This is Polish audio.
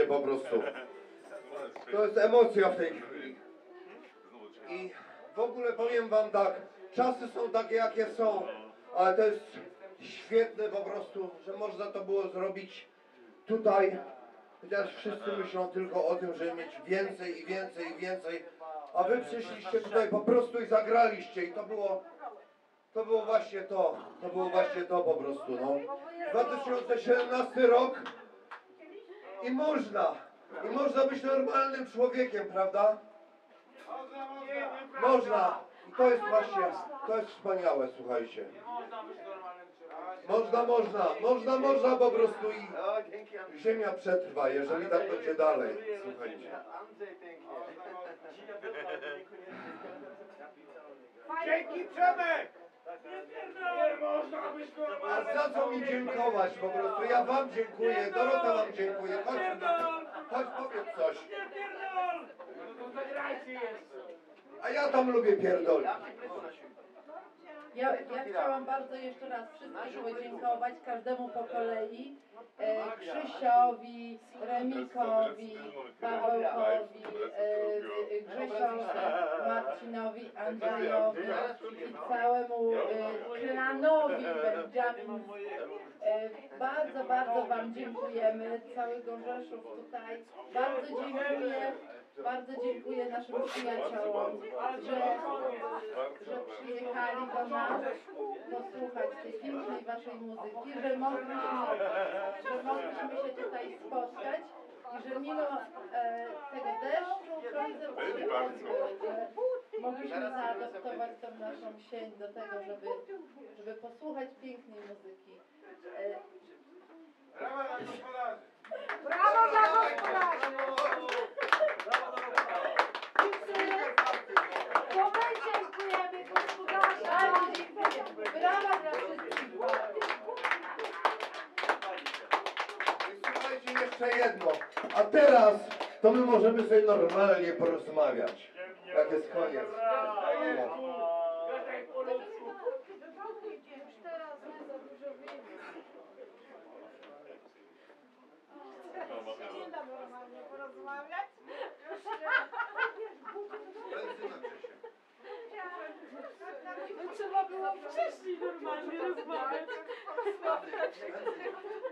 po prostu. To jest emocja w tej chwili. I w ogóle powiem wam tak, czasy są takie jakie są, ale to jest świetne po prostu, że można to było zrobić tutaj, chociaż wszyscy myślą tylko o tym, żeby mieć więcej i więcej i więcej, a wy przyszliście tutaj po prostu i zagraliście i to było właśnie to po prostu, no. 2017 rok i można być normalnym człowiekiem, prawda? Można. I to jest właśnie, to jest wspaniałe, słuchajcie. Można po prostu i ziemia przetrwa, jeżeli tak będzie dalej, słuchajcie. Dzięki Przemek! Nie można być A za co mi dziękować po prostu? Ja wam dziękuję, Dorota wam dziękuję. Chodź powiedz coś. A ja tam lubię pierdolić. Ja chciałam bardzo jeszcze raz wszystkim podziękować, każdemu po kolei, Krzysiowi, Remikowi, Pawełkowi, Grzesiowi, Marcinowi, Andrzejowi i całemu klanowi Benjamin. Bardzo wam dziękujemy, cały Gorzeszów tutaj. Bardzo dziękuję naszym przyjaciołom, że przyjechali do nas posłuchać tej pięknej waszej muzyki, że mogliśmy się tutaj spotkać i że mimo tego deszczu mogliśmy zaadoptować tą naszą sień do tego, żeby posłuchać pięknej muzyki. Brawa dla gospodarzy! Brawo dla gospodarzy! Bo my dziękujemy gospodarzom! Bardzo dziękuję. Brawa dla wszystkich. Słuchajcie, jeszcze jedno. A teraz to my możemy sobie normalnie porozmawiać. Jak jest koniec. Już teraz my za dużo wiemy. Nie da normalnie porozmawiać? Trzeba było wcześniej normalnie rozmawiać.